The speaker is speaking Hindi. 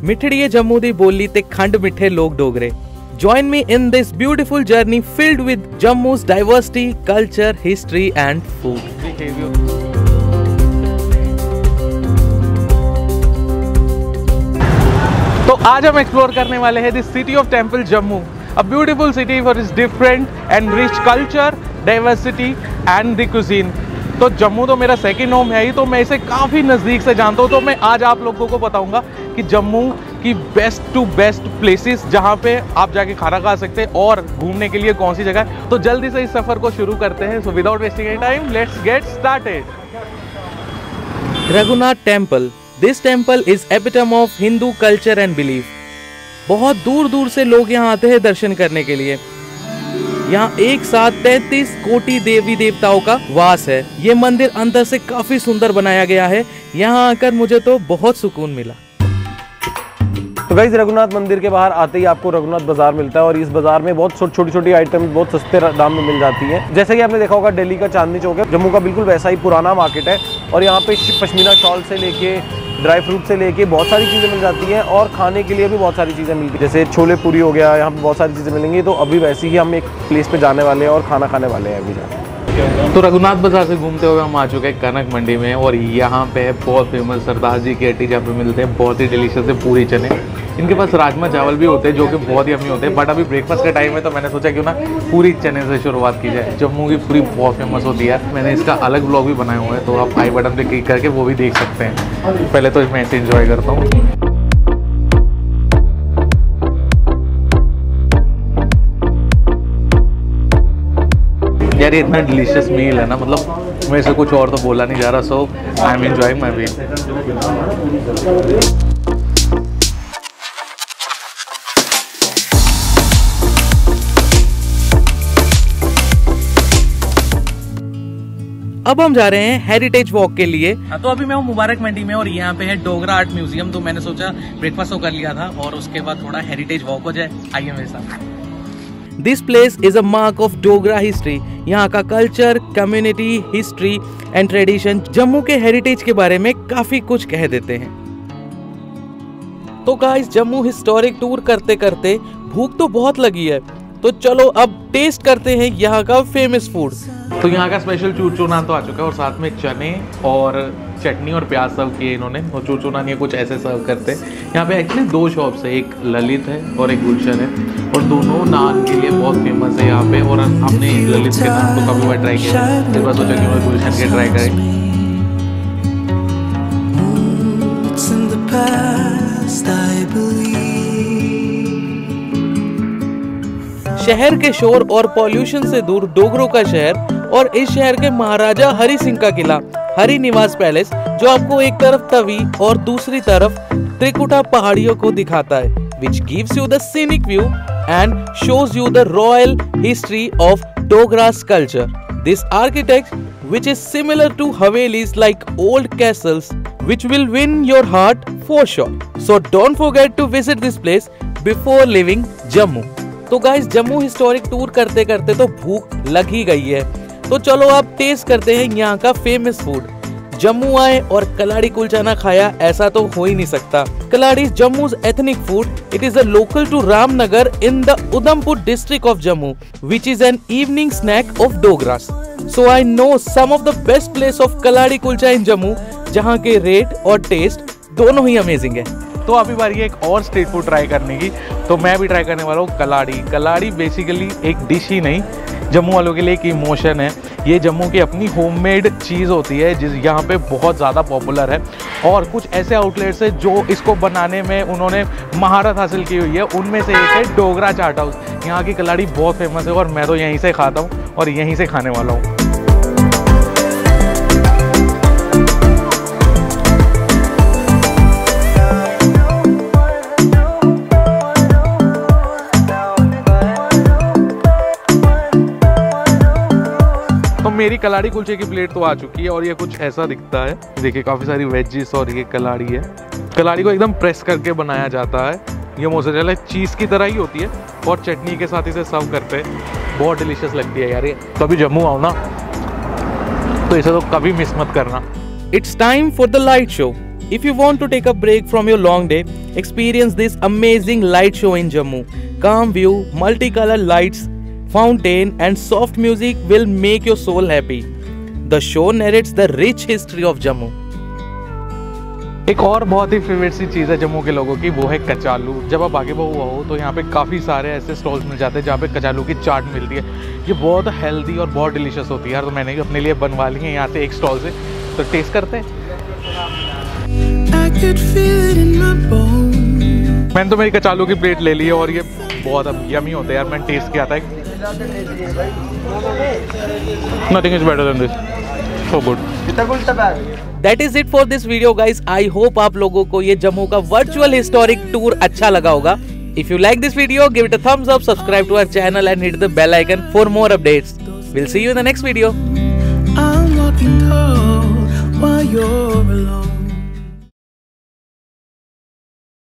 मिठड़िए जम्मू दी बोली ते खंड मिठे लोग डोगरे। Join me in this beautiful journey filled with Jammu's diversity, culture, history and food. तो आज हम एक्सप्लोर करने वाले हैं the city of temple Jammu, a beautiful city for its different and rich culture, diversity and the cuisine. तो जम्मू तो मेरा सेकंड होम है ही, तो मैं इसे काफ़ी नज़दीक से जानता हूँ। तो मैं आज आप लोगों को बताऊंगा कि जम्मू की बेस्ट टू बेस्ट प्लेसेस जहाँ पे आप जाके खाना खा सकते हैं और घूमने के लिए कौन सी जगह है। तो जल्दी से इस सफ़र को शुरू करते हैं। So without wasting any time let's get started. Raghunath temple. This temple is epitome of Hindu culture and belief. बहुत दूर दूर से लोग यहाँ आते हैं दर्शन करने के लिए। यहाँ एक साथ 33 कोटि देवी देवताओं का वास है। ये मंदिर अंदर से काफी सुंदर बनाया गया है। यहाँ आकर मुझे तो बहुत सुकून मिला। तो गाइस, रघुनाथ मंदिर के बाहर आते ही आपको रघुनाथ बाजार मिलता है और इस बाजार में बहुत छोटी छोटी आइटम बहुत सस्ते दाम में मिल जाती है। जैसे कि आपने देखा होगा दिल्ली का चांदनी चौक है, जम्मू का बिल्कुल वैसा ही पुराना मार्केट है और यहाँ पे पश्मीना शॉल से लेके ड्राई फ्रूट से लेके बहुत सारी चीज़ें मिल जाती हैं और खाने के लिए भी बहुत सारी चीज़ें मिलती हैं। जैसे छोले पूरी हो गया, यहाँ पे बहुत सारी चीज़ें मिलेंगी। तो अभी वैसे ही हम एक प्लेस पे जाने वाले हैं और खाना खाने वाले हैं अभी जाके। तो रघुनाथ बाजार से घूमते हुए हम आ चुके हैं कनक मंडी में और यहाँ पे है बहुत फेमस सरदार जी की हट्टी, जहाँ पे मिलते हैं बहुत ही डिलीशियस है पूरी चने। इनके पास राजमा चावल भी होते हैं जो कि बहुत ही यम्मी होते हैं। बट अभी ब्रेकफास्ट का टाइम है तो मैंने सोचा क्यों ना पूरी चने से शुरुआत की जाए। जम्मू की पूरी बहुत फेमस होती है। मैंने इसका अलग ब्लॉग भी बनाया हुआ है, तो आप आई बटन पे क्लिक करके वो भी देख सकते हैं। पहले तो मैं इसे एंजॉय करता हूँ। यार ये इतना डिलीशियस मील है ना, मतलब मैं इसे कुछ और तो बोला नहीं जा रहा। So I am enjoying my meal. अब हम जा रहे हैं हेरिटेज वॉक के लिए। तो अभी मैं हूँ मुबारक मंडी में और यहाँ पे है डोगरा आर्ट म्यूजियम। तो मैंने सोचा ब्रेकफास्ट तो कर लिया था और उसके बाद थोड़ा हेरिटेज वॉक हो जाए। आइए मेरे साथ। This place is a mark of Dogra history. यहाँ का culture, community, history and tradition Jammu के हेरिटेज के बारे में काफी कुछ कह देते हैं। तो गाइस, जम्मू हिस्टोरिक टूर करते करते भूख तो बहुत लगी है, तो चलो अब टेस्ट करते हैं यहाँ का फेमस फूड। तो यहाँ का स्पेशल चूरचू नान तो आ चुका है और साथ में चने और चटनी और प्याज सर्व किए इन्होंने। और चूरचू नान ये कुछ ऐसे सर्व करते हैं। यहाँ पे एक्चुअली दो शॉप्स है, एक ललित है और एक गुलशन है, और दोनों नान के लिए बहुत फेमस है यहाँ पे। और हमने ललित के नान तो काफी बार ट्राई किया, इस बार सोचा कि मैं गुलशन के ट्राई करें। शहर के शोर और पॉल्यूशन से दूर डोगरों का शहर और इस शहर के महाराजा हरि सिंह का किला हरि निवास पैलेस, जो आपको एक तरफ तवी और दूसरी तरफ त्रिकुटा पहाड़ियों को दिखाता है, which gives you the scenic view and shows you the royal history of Dogra's culture. This architecture, which is similar to Havelis like old castles, which will win your heart for sure. So don't forget to visit this place before leaving Jammu. तो गाइस, जम्मू हिस्टोरिक टूर करते करते तो भूख लग ही गई है, तो चलो अब टेस्ट करते हैं यहाँ का फेमस फूड। जम्मू आए और कलाड़ी कुलचा ना खाया, ऐसा तो हो ही नहीं सकता। Kalari is Jammu's ethnic food. It is a local to Ramnagar in the Udhampur district of Jammu, which is an evening snack of Dogras. So I know some of the best place of kalari kulcha in Jammu, जहाँ के रेट और टेस्ट दोनों ही अमेजिंग है। तो अभी बारी है एक और स्ट्रीट फूड ट्राई करने की। तो मैं भी ट्राई करने वाला हूँ कलाड़ी। कलाड़ी बेसिकली एक डिश ही नहीं, जम्मू वालों के लिए एक इमोशन है। ये जम्मू की अपनी होममेड चीज़ होती है जिस यहाँ पे बहुत ज़्यादा पॉपुलर है। और कुछ ऐसे आउटलेट्स है जो इसको बनाने में उन्होंने महारत हासिल की हुई है। उनमें से एक है डोगरा चाट हाउस। यहाँ की कलाड़ी बहुत फेमस है और मैं तो यहीं से खाता हूँ और यहीं से खाने वाला हूँ। मेरी कलाड़ी कुलचे की प्लेट तो आ चुकी है और ये कुछ ऐसा दिखता है। देखिए काफ़ी सारी वेजिस और ये कलाड़ी है। कलाड़ी को एकदम प्रेस करके बनाया जाता है। ये मोज़रेला चीज़ की तरह ही होती है और चटनी के साथ इसे सर्व करते हैं। बहुत डिलीशियस लगती है यार ये। कभी जम्मू आओ ना तो इसे तो कभी मिस मत करना। It's time for the light show. If you want to take a break from your long day, Experience this amazing light show in Jammu. Calm view, multicolor lights, fountain and soft music will make your soul happy. The show narrates the rich history of Jammu. एक और बहुत ही फेवरेट सी चीज़ है जम्मू के लोगों की, वो है कचालू। जब आप आगे हुआ हो तो यहाँ पे काफ़ी सारे ऐसे स्टॉल्स मिल जाते हैं जहाँ पे कचालू की चाट मिलती है। ये बहुत हेल्दी और बहुत डिलीशियस होती है यार, तो मैंने भी अपने लिए बनवा ली है यहाँ से एक स्टॉल से, तो टेस्ट करते हैं। मैंने तो मेरी कचालू की प्लेट ले ली है और ये बहुत यमी होता है यार, मैंने टेस्ट किया था। Nothing is better than this. So good. That is it for this video guys. I hope आप लोगों को ये जम्मू का वर्चुअल हिस्टोरिक टूर अच्छा लगा होगा। If you like this video, give it a thumbs up, subscribe to our channel and hit the bell icon for more updates. We'll see you in the next video. I'm walking tall while you're